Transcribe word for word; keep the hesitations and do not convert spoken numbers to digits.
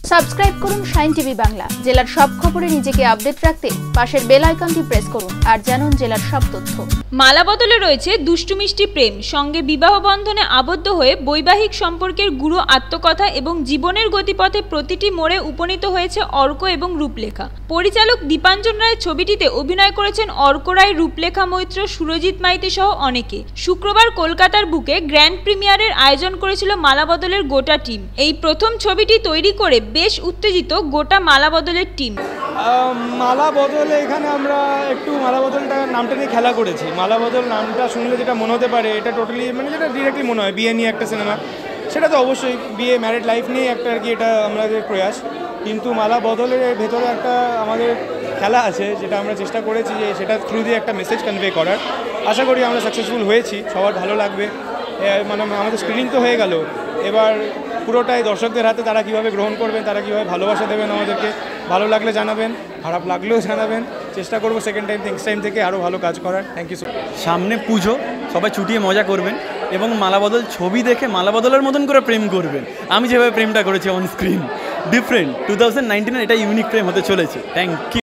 Subscribe করুন shine TV Bangla. জেলার সব খবরে নিজেকে আপডেট রাখতে পাশের বেল আইকনটি প্রেস করুন আর জানুন জেলার সব তথ্য। মালা বদলে রয়েছে দুষ্টু মিষ্টি প্রেম, সঙ্গে বিবাহ বন্ধনে আবদ্ধ হয়ে বৈবাহিক সম্পর্কের গুরু আত্মকথা এবং জীবনের গতিপথে প্রতিটি মোড়ে উপনীত হয়েছে অর্ক এবং রূপলেখা। পরিচালক দীপাঞ্জন রায়ের ছবিটিতে অভিনয় করেছেন অর্ক রায়, রূপলেখা মৈত্র, সুরজিৎ মাইতি সহ অনেকে। শুক্রবার কলকাতার বুকে গ্র্যান্ড প্রিমিয়ারের আয়োজন করেছিল মালা বদলের গোটা টিম। এই প্রথম ছবিটি তৈরি করে বেশ উত্তেজিত গোটা মালা বদলের টিম। মালা বদলে এখানে আমরা একটু মালা বদলটা নামটা নিয়ে খেলা করেছি। মালা বদল নামটা শুনলে যেটা মনে হতে পারে, এটা টোটালি মানে যেটা ডিরেক্টলি মনে হয় বিয়ে নিয়ে একটা সিনেমা, সেটা তো অবশ্যই বিয়ে ম্যারিড লাইফ নিয়ে একটা আর কি এটা আমাদের প্রয়াস। কিন্তু মালা বদলের ভেতরে একটা আমাদের খেলা আছে, যেটা আমরা চেষ্টা করেছি যে সেটা থ্রু দিয়ে একটা মেসেজ কনভে করার। আশা করি আমরা সাকসেসফুল হয়েছি, সবার ভালো লাগবে। মানে আমাদের স্ক্রিনিং তো হয়ে গেল, এবার পুরোটাই দর্শকদের হাতে, তারা কীভাবে গ্রহণ করবেন, তারা কীভাবে ভালোবাসা দেবেন আমাদেরকে। ভালো লাগলে জানাবেন, খারাপ লাগলেও জানাবেন। চেষ্টা করবো সেকেন্ড টাইম নেক্সট টাইম থেকে আরও ভালো কাজ করার। Thank you. সামনে পুজো, সবাই ছুটিয়ে মজা করবেন এবং মালা বদল ছবি দেখে মালা বদলের মতন করে প্রেম করবেন। আমি যেভাবে প্রেমটা করেছি on screen, different two thousand নাইনটিনের এটা ইউনিক প্রেম হতে চলেছে। Thank you.